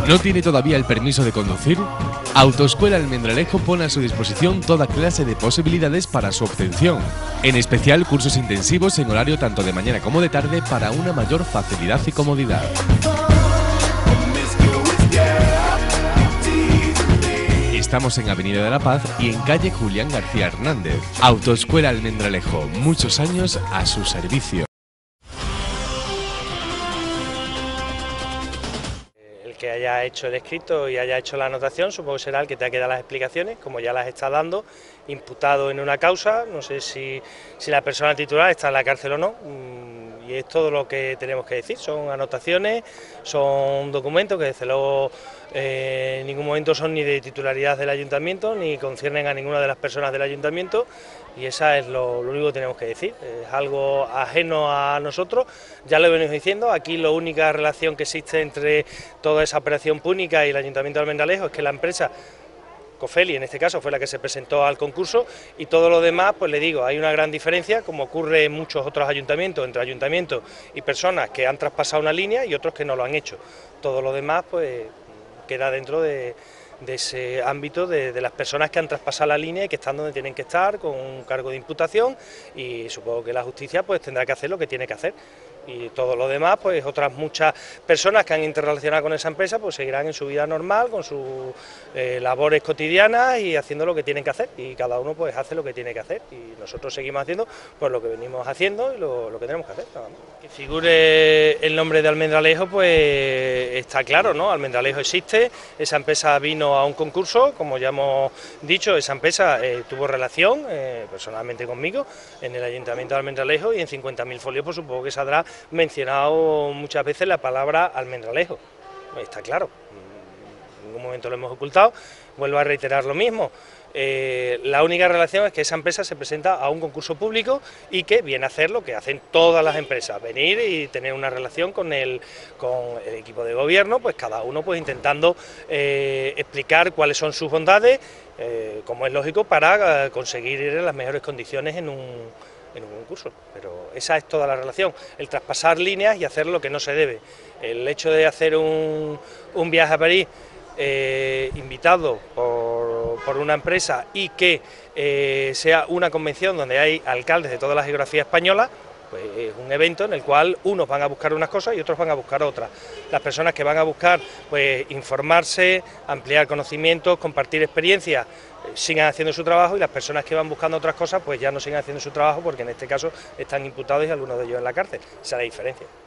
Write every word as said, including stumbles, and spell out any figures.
¿No tiene todavía el permiso de conducir? Autoescuela Almendralejo pone a su disposición toda clase de posibilidades para su obtención, en especial cursos intensivos en horario tanto de mañana como de tarde para una mayor facilidad y comodidad. Estamos en Avenida de la Paz y en calle Julián García Hernández. Autoescuela Almendralejo, muchos años a su servicio. El que haya hecho el escrito y haya hecho la anotación, supongo que será el que te ha quedado las explicaciones, como ya las está dando, imputado en una causa. No sé si, si la persona titular está en la cárcel o no, y es todo lo que tenemos que decir. Son anotaciones, son documentos que desde luego eh, en ningún momento son ni de titularidad del ayuntamiento, ni conciernen a ninguna de las personas del ayuntamiento, y esa es lo, lo único que tenemos que decir. Es algo ajeno a nosotros, ya lo venimos diciendo. Aquí la única relación que existe entre toda esa operación púnica y el Ayuntamiento de Almendralejo es que la empresa Cofeli, en este caso, fue la que se presentó al concurso, y todo lo demás, pues le digo, hay una gran diferencia, como ocurre en muchos otros ayuntamientos, entre ayuntamientos y personas que han traspasado una línea y otros que no lo han hecho. Todo lo demás, pues, queda dentro de, de ese ámbito de, de las personas que han traspasado la línea y que están donde tienen que estar, con un cargo de imputación, y supongo que la justicia pues tendrá que hacer lo que tiene que hacer. Y todo lo demás, pues otras muchas personas que han interrelacionado con esa empresa, pues seguirán en su vida normal, con sus eh, labores cotidianas y haciendo lo que tienen que hacer, y cada uno pues hace lo que tiene que hacer, y nosotros seguimos haciendo pues lo que venimos haciendo y lo, lo que tenemos que hacer. Nada más. Que figure el nombre de Almendralejo, pues está claro, ¿no? Almendralejo existe, esa empresa vino a un concurso, como ya hemos dicho, esa empresa eh, tuvo relación eh, personalmente conmigo en el Ayuntamiento de Almendralejo, y en cincuenta mil folios por supuesto que saldrá mencionado muchas veces la palabra Almendralejo, está claro, en ningún momento lo hemos ocultado. Vuelvo a reiterar lo mismo, eh, la única relación es que esa empresa se presenta a un concurso público y que viene a hacer lo que hacen todas las empresas, venir y tener una relación con el, con el equipo de gobierno, pues cada uno pues intentando eh, explicar cuáles son sus bondades, eh, como es lógico, para eh, conseguir ir en las mejores condiciones en un en un concurso, pero esa es toda la relación, el traspasar líneas y hacer lo que no se debe. El hecho de hacer un, un viaje a París eh, invitado por, por una empresa y que eh, sea una convención donde hay alcaldes de toda la geografía española, pues es un evento en el cual unos van a buscar unas cosas y otros van a buscar otras. Las personas que van a buscar pues informarse, ampliar conocimientos, compartir experiencias, eh, sigan haciendo su trabajo, y las personas que van buscando otras cosas pues ya no sigan haciendo su trabajo, porque en este caso están imputados y algunos de ellos en la cárcel. Esa es la diferencia.